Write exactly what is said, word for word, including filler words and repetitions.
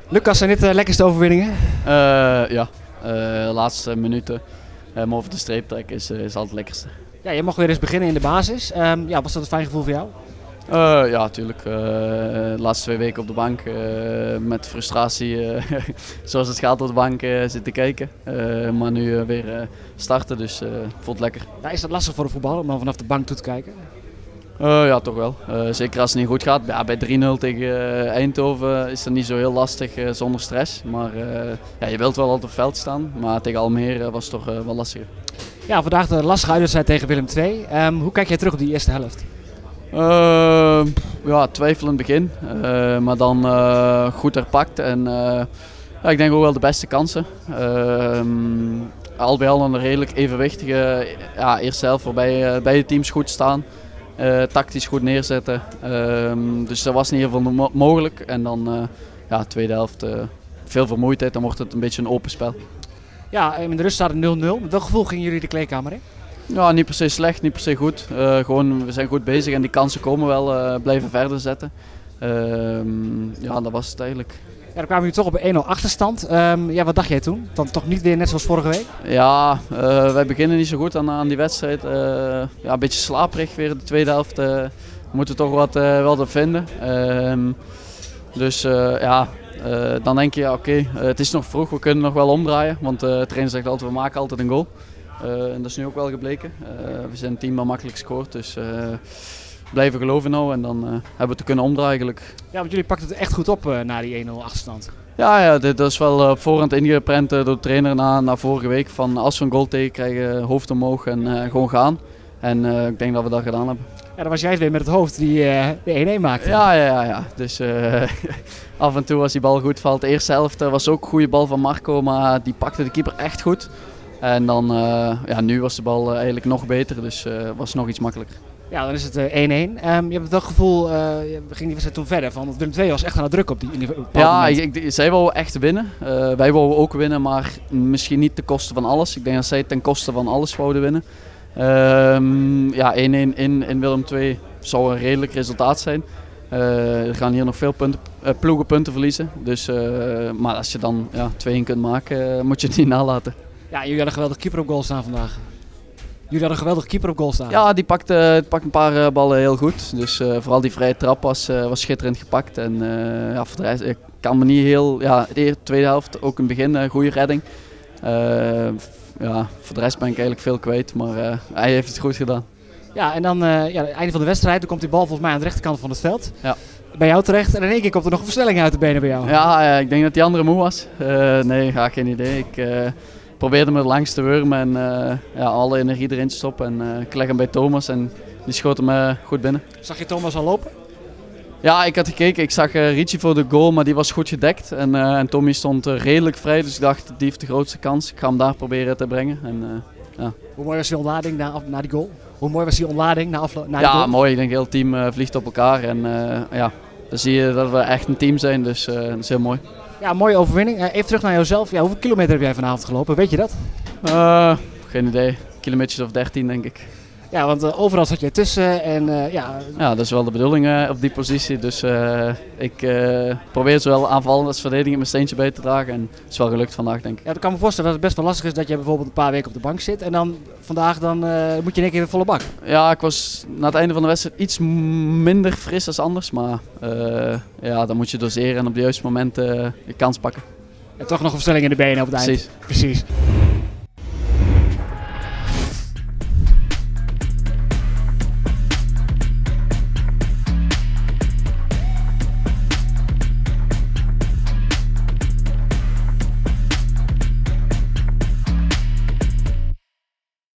Lucas, zijn dit de lekkerste overwinningen? Uh, ja, uh, de laatste minuten um, over de streep trekken is, uh, is altijd het lekkerste. Ja, je mag weer eens beginnen in de basis. Um, ja, was dat een fijn gevoel voor jou? Uh, ja, natuurlijk. Uh, de laatste twee weken op de bank uh, met frustratie, uh, zoals het gaat op de bank, uh, zitten kijken. Uh, maar nu uh, weer uh, starten, dus uh, voelt lekker. Ja, is dat lastig voor een voetballer om dan vanaf de bank toe te kijken? Uh, ja, toch wel. Uh, zeker als het niet goed gaat. Ja, bij drie nul tegen uh, Eindhoven is dat niet zo heel lastig uh, zonder stress. Maar uh, ja, je wilt wel altijd op het veld staan, maar tegen Almere was het toch uh, wel lastiger. Ja, vandaag de lastige uitwedstrijd tegen Willem twee. Um, hoe kijk jij terug op die eerste helft? Uh, ja, twijfel in het begin, uh, maar dan uh, goed herpakt en uh, ja, ik denk ook wel de beste kansen. Uh, al bij al een redelijk evenwichtige ja, eerste helft waarbij uh, beide teams goed staan, uh, tactisch goed neerzetten. Uh, dus dat was in ieder geval mo mogelijk en dan uh, ja, tweede helft uh, veel vermoeidheid, dan wordt het een beetje een open spel. Ja, in de rust staat het nul nul. Met welk gevoel gingen jullie de kleedkamer in? Ja, niet per se slecht, niet per se goed. Uh, gewoon, we zijn goed bezig en die kansen komen wel, uh, blijven verder zetten. Uh, ja, dat was het eigenlijk. Ja, dan kwamen jullie toch op een één nul achterstand. Um, ja, wat dacht jij toen? Dan toch niet weer net zoals vorige week? Ja, uh, wij beginnen niet zo goed aan, aan die wedstrijd. Uh, ja, een beetje slaperig weer in de tweede helft. Uh, we moeten toch wat uh, wel te vinden. Uh, dus uh, ja, uh, dan denk je, ja, oké, okay, uh, het is nog vroeg, we kunnen nog wel omdraaien. Want uh, de trainer zegt altijd, we maken altijd een goal. Uh, en dat is nu ook wel gebleken. Uh, we zijn een team dat makkelijk scoort, dus uh, blijven geloven nou en dan uh, hebben we het te kunnen omdraaien eigenlijk. Ja, want jullie pakten het echt goed op uh, na die één nul achterstand. Ja, ja, dit is wel uh, op voorhand ingeprent uh, door de trainer na, na vorige week. Van als we een goal tegen krijgen, hoofd omhoog en uh, gewoon gaan. En uh, ik denk dat we dat gedaan hebben. Ja, dan was jij het weer met het hoofd die uh, de één één maakte. Ja, ja, ja, ja. Dus uh, af en toe als die bal goed valt. De eerste helft uh, was ook een goede bal van Marco, maar die pakte de keeper echt goed. En dan, uh, ja, nu was de bal uh, eigenlijk nog beter, dus uh, was het nog iets makkelijker. Ja, dan is het één één. Uh, um, je hebt het gevoel, uh, we gingen die wedstrijd toen verder, van Willem twee was echt aan het druk op die, in die Ja, ik, ik, zij wouden echt winnen. Uh, wij wouden ook winnen, maar misschien niet ten koste van alles. Ik denk dat zij ten koste van alles wouden winnen. Uh, ja, één één in, in Willem twee zou een redelijk resultaat zijn. Uh, er gaan hier nog veel punten, uh, ploegenpunten verliezen. Dus, uh, maar als je dan ja, twee één kunt maken, uh, moet je het niet nalaten. Ja, jullie hadden een geweldige keeper op goal staan vandaag. Jullie hadden een geweldige keeper op goal staan. Ja, die pakte, die pakte een paar uh, ballen heel goed. Dus uh, vooral die vrije trap was, uh, was schitterend gepakt. En uh, ja, voor de rest, ik kan me niet heel... Ja, de tweede helft, ook in het begin, uh, goede redding. Uh, ja, voor de rest ben ik eigenlijk veel kwijt, maar uh, hij heeft het goed gedaan. Ja, en dan uh, ja, het einde van de wedstrijd, dan komt die bal volgens mij aan de rechterkant van het veld. Ja. Bij jou terecht en in één keer komt er nog een versnelling uit de benen bij jou. Ja, uh, ik denk dat die andere moe was. Uh, nee, ga geen idee. Ik uh, probeerde me er langs te wurmen en uh, ja, alle energie erin te stoppen. En uh, ik leg hem bij Thomas en die schoot hem uh, goed binnen. Zag je Thomas al lopen? Ja, ik had gekeken. Ik zag uh, Ricci voor de goal, maar die was goed gedekt. En, uh, en Tommy stond uh, redelijk vrij, dus ik dacht, die heeft de grootste kans. Ik ga hem daar proberen te brengen. En, uh, ja. Hoe mooi was die ontlading na, na die goal? Hoe mooi was die ontlading na, aflo- na die ja, goal? mooi. Ik denk heel het team uh, vliegt op elkaar. En uh, ja, dan zie je dat we echt een team zijn, dus uh, dat is heel mooi. Ja, mooie overwinning. Uh, even terug naar jouzelf. Ja, hoeveel kilometer heb jij vanavond gelopen? Weet je dat? Uh, geen idee. Kilometers of dertien, denk ik. Ja, want uh, overal zat jij tussen en uh, ja... Ja, dat is wel de bedoeling uh, op die positie. Dus uh, ik uh, probeer zowel aanvallend als verdediging mijn steentje bij te dragen. En het is wel gelukt vandaag, denk ik. Ja, ik kan me voorstellen dat het best wel lastig is dat je bijvoorbeeld een paar weken op de bank zit. En dan vandaag dan, uh, moet je in één keer weer volle bak. Ja, ik was na het einde van de wedstrijd iets minder fris als anders. Maar uh, ja, dan moet je doseren en op de juiste momenten uh, je kans pakken. En toch nog een verstelling in de benen op het eind. Precies. Precies.